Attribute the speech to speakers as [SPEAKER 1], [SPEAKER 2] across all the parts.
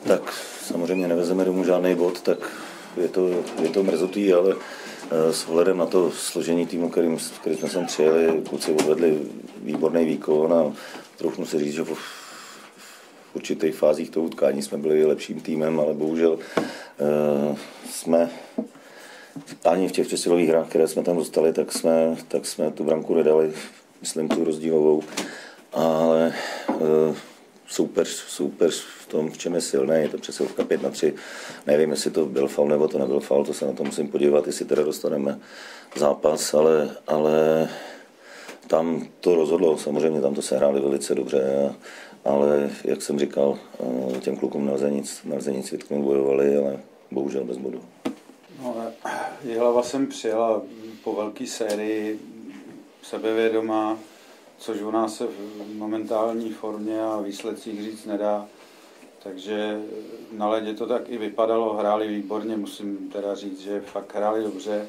[SPEAKER 1] tak samozřejmě nevezeme domů žádný bod, tak je to mrzutý, ale s ohledem na to složení týmu, který jsme sem přijeli, kluci odvedli výborný výkon a troufnu si říct, že v určitých fázích toho utkání jsme byli lepším týmem, ale bohužel jsme ani v těch přesilových hrách, které jsme tam dostali, tak jsme tu branku nedali, myslím tu rozdílovou, ale soupeř v tom, v čem je silný, je to přesilovka 5-3, nevím, jestli to byl faul nebo to nebyl faul, to se na to musím podívat, jestli teda dostaneme zápas, ale tam to rozhodlo, samozřejmě tam to sehráli velice dobře, ale jak jsem říkal, těm klukům nelze nic vytknout, bojovali, ale bohužel bez bodu.
[SPEAKER 2] No, Jihlava jsem přijela po velké sérii, sebevědomá, což u nás se v momentální formě a výsledcích říct nedá. Takže na ledě to tak i vypadalo, hráli výborně, musím teda říct, že fakt hráli dobře.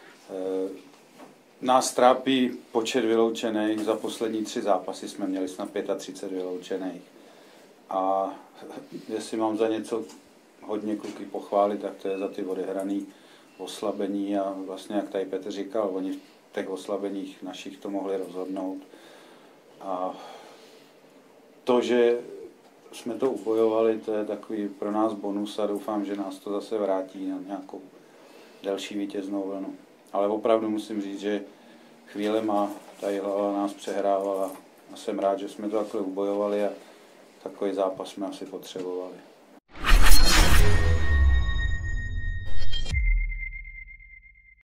[SPEAKER 2] Nás trápí počet vyloučených, za poslední 3 zápasy jsme měli snad 35 vyloučených. A jestli mám za něco hodně kluky pochválit, tak to je za ty odehrané oslabení a vlastně, jak tady Petr říkal, oni v těch oslabeních našich to mohli rozhodnout. A to, že jsme to ubojovali, to je takový pro nás bonus a doufám, že nás to zase vrátí na nějakou delší vítěznou vlnu. Ale opravdu musím říct, že chvílema ta Jihlava nás přehrávala a jsem rád, že jsme to takhle ubojovali a takový zápas jsme asi potřebovali.